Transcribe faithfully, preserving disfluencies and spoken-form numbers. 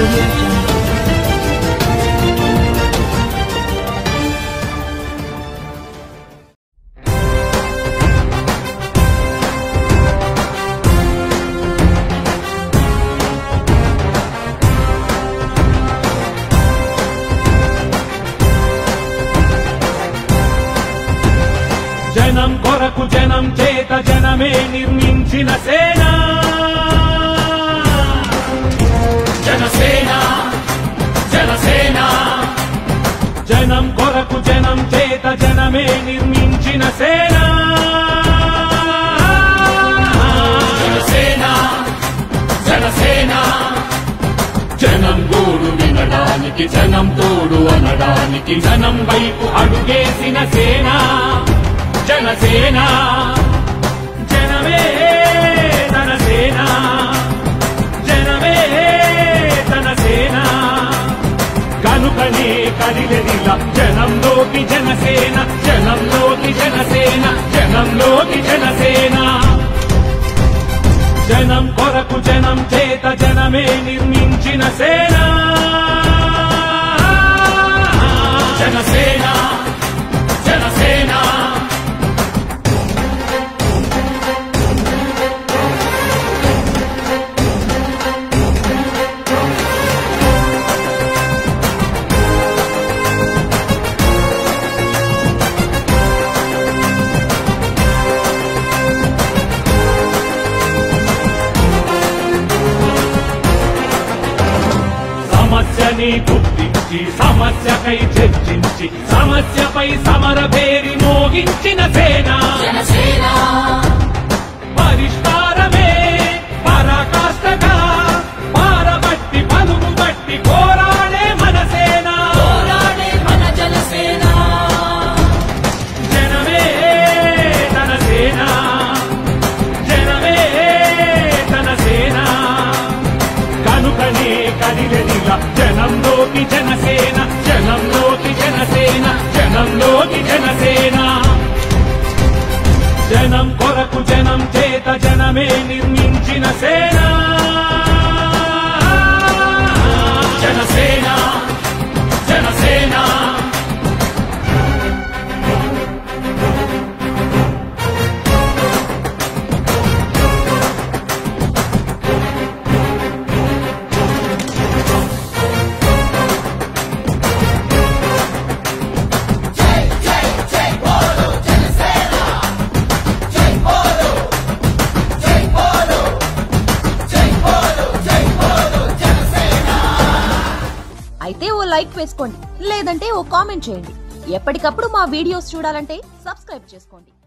audio jungle. జనం కొరకు జనం చేత జనమే నిర్మించిన సేన జనసేన జనసేన జనం కొరకు జనం చేత జనమే నిర్మించిన సేన జనసేన జనసేన జనం గోడు వినడానికి జనం తోడు అనడానికి జనం వైపు అడుగేసిన సేన జనసేన జనమే తన సేన జనమే తన సేన కనుకనే కదిలెదిల జనంలోకి జనసేన జనంలోకి జనసేన జనంలోకి జనసేన జనం కొరకు జనం చేత జనమే నిర్మించిన సేన జనసేన జనసేన సమస్యని గుర్తించి సమస్యకై చర్చించి సమస్యపై సమర పేరి మోగించిన సేన పరిష్కారమే పరాకాష్ఠగా పారబట్టి పలుగు బట్టి పోరాడే మన సేన మన జనసేన జనమే తన సేన జనమే తన సేన కనుకనే కదిలెదిల జనంలోకి జనసేన జనంలోకి జనసేన జనంలోకి జనసేన జనం కొరకు జనం చేత జనమే నిర్మించిన సేన జనసేన జనసేన అయితే ఓ లైక్ వేసుకోండి, లేదంటే ఓ కామెంట్ చేయండి. ఎప్పటికప్పుడు మా వీడియోస్ చూడాలంటే సబ్స్క్రైబ్ చేసుకోండి.